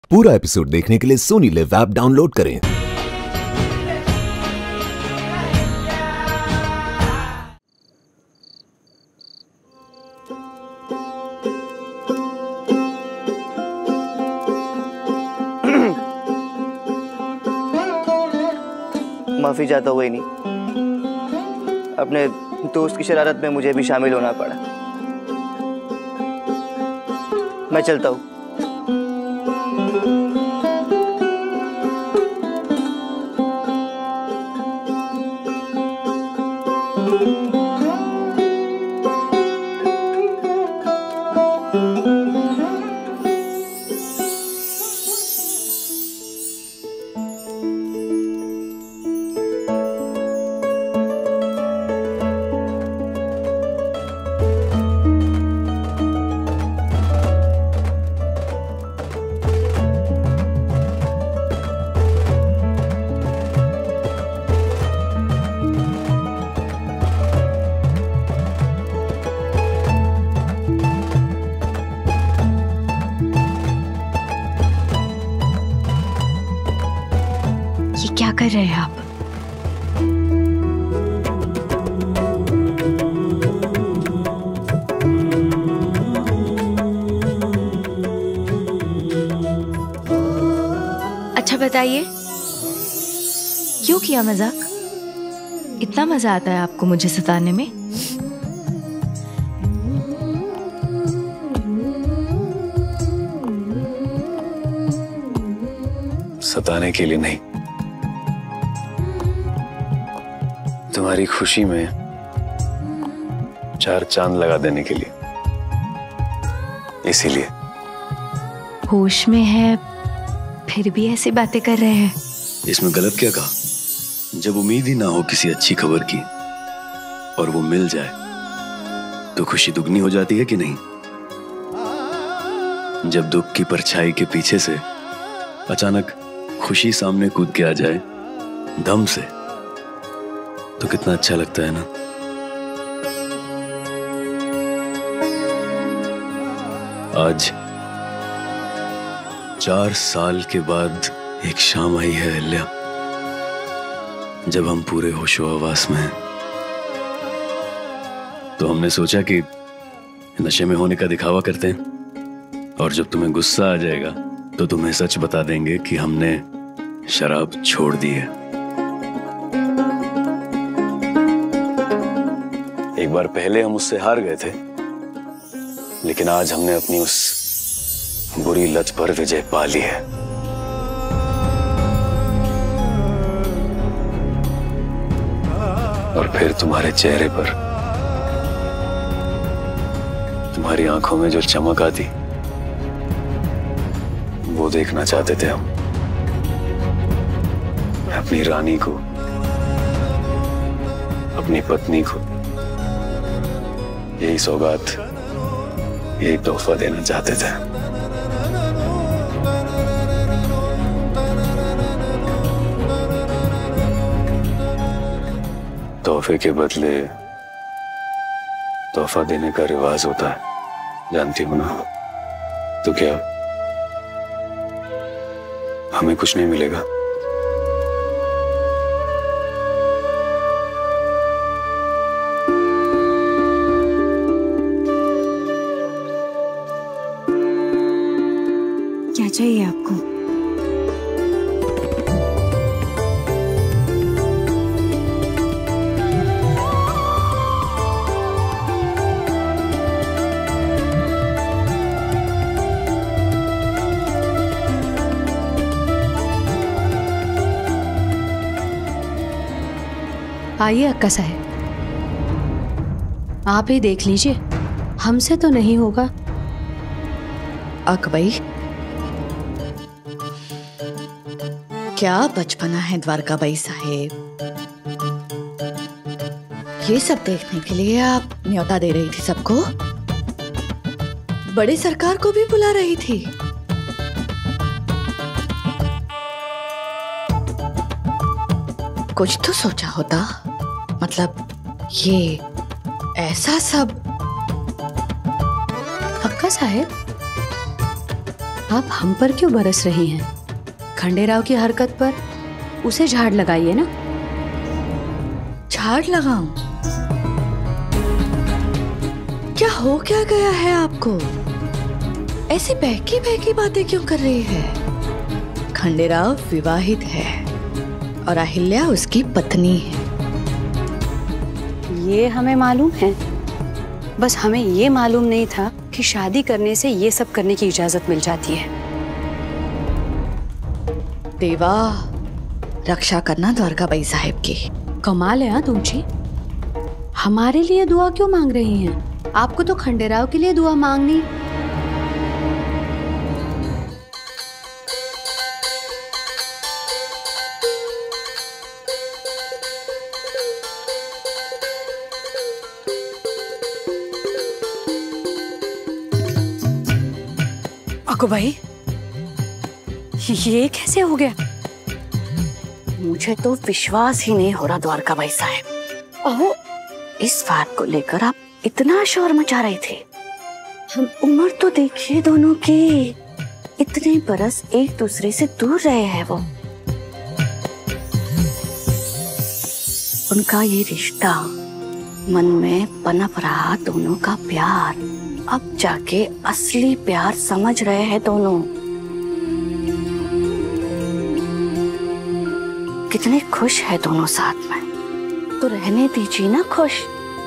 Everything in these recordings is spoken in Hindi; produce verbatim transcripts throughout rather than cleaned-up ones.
पूरा एपिसोड देखने के लिए सोनी लिव ऐप डाउनलोड करें। माफी चाहता हुआ ही नहीं, अपने दोस्त की शरारत में मुझे भी शामिल होना पड़ा। मैं चलता हूँ। क्या कर रहे हैं आप? अच्छा बताइए, क्यों किया मजाक? इतना मजा आता है आपको मुझे सताने में? सताने के लिए नहीं, तुम्हारी खुशी में चार चांद लगा देने के लिए, इसीलिए। होश में है फिर भी ऐसी बातें कर रहे हैं। इसमें गलत क्या कहा? जब उम्मीद ही ना हो किसी अच्छी खबर की और वो मिल जाए तो खुशी दुगनी हो जाती है कि नहीं? जब दुख की परछाई के पीछे से अचानक खुशी सामने कूद के आ जाए दम से, तो कितना अच्छा लगता है ना। आज चार साल के बाद एक शाम आई है अहिल्या, जब हम पूरे होशो हवास में हैं। तो हमने सोचा कि नशे में होने का दिखावा करते हैं, और जब तुम्हें गुस्सा आ जाएगा तो तुम्हें सच बता देंगे कि हमने शराब छोड़ दी है। एक बार पहले हम उससे हार गए थे, लेकिन आज हमने अपनी उस बुरी लत पर विजय पा ली है। और फिर तुम्हारे चेहरे पर, तुम्हारी आंखों में जो चमक आती, वो देखना चाहते थे हम। अपनी रानी को, अपनी पत्नी को यही सौगात, यही तोहफा देना चाहते थे। तोहफे के बदले तोहफा देने का रिवाज होता है, जानती हो ना? तो क्या हमें कुछ नहीं मिलेगा? क्या चाहिए आपको? आइए अक्का साहब, आप ही देख लीजिए, हमसे तो नहीं होगा। अक भाई, क्या बचपना है द्वारका बाई साहेब। ये सब देखने के लिए आप न्योता दे रही थी सबको, बड़ी सरकार को भी बुला रही थी। कुछ तो सोचा होता, मतलब ये ऐसा सब। अक्का साहब, आप हम पर क्यों बरस रही हैं? खंडेराव की हरकत पर उसे झाड़ लगाइए ना। झाड़ लगाऊं? क्या हो क्या गया है आपको? ऐसी बहकी बहकी बातें क्यों कर रही है? खंडेराव विवाहित है और अहिल्या उसकी पत्नी है। ये हमें मालूम है, बस हमें ये मालूम नहीं था कि शादी करने से ये सब करने की इजाजत मिल जाती है। देवा, रक्षा करना द्वारका बाई साहेब की। कमाल है हाँ तुमची, हमारे लिए दुआ क्यों मांग रही हैं? आपको तो खंडेराव के लिए दुआ मांगनी। अको भाई, ये कैसे हो गया? मुझे तो विश्वास ही नहीं हो रहा द्वारका बाई साहब। ओह, इस बात को लेकर आप इतना शोर मचा रहे थे। हम उम्र तो देखिए दोनों की, इतने बरस एक दूसरे से दूर रहे हैं वो। उनका ये रिश्ता, मन में पनप रहा दोनों का प्यार, अब जाके असली प्यार समझ रहे हैं दोनों। कितने खुश है दोनों साथ में, तो रहने दीजिए ना खुश।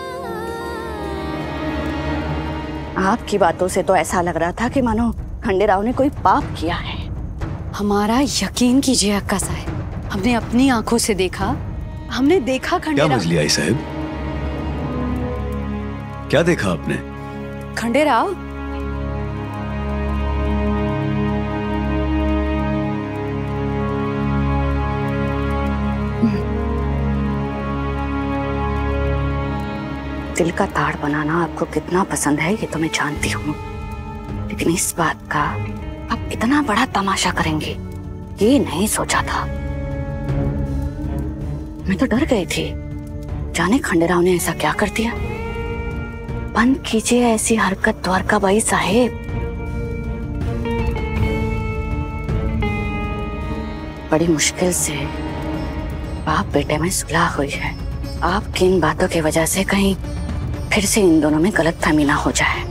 आपकी बातों से तो ऐसा लग रहा था कि मानो खंडेराव ने कोई पाप किया है। हमारा यकीन कीजिए अक्का साहब, हमने अपनी आंखों से देखा, हमने देखा खंडेराव। क्या मजलिया साहब, क्या देखा आपने? खंडेराव दिल का ताड़ बनाना आपको कितना पसंद है ये तो मैं जानती हूँ, लेकिन इस बात का आप इतना बड़ा तमाशा करेंगे ये नहीं सोचा था। मैं तो डर गई थी, जाने खंडेराव ने ऐसा क्या कर दिया। बंद कीजिए ऐसी हरकत द्वारका बाई साहेब। बड़ी मुश्किल से बाप बेटे में सुलह हुई है। आपकी इन बातों की वजह से कहीं फिर से इन दोनों में गलतफहमी ना हो जाए।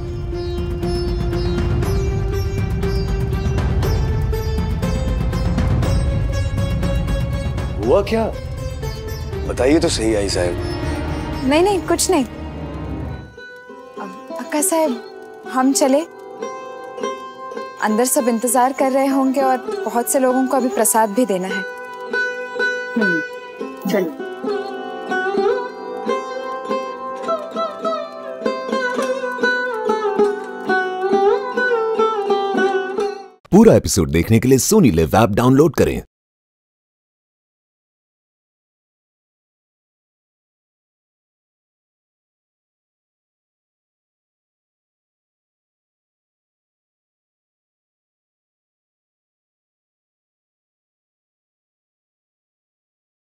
हुआ क्या? बताइए तो सही आई साहब। नहीं नहीं कुछ नहीं। अक्का साहब, हम चले, अंदर सब इंतजार कर रहे होंगे और बहुत से लोगों को अभी प्रसाद भी देना है। हम्म, चलो। पूरा एपिसोड देखने के लिए सोनी लिव ऐप डाउनलोड करें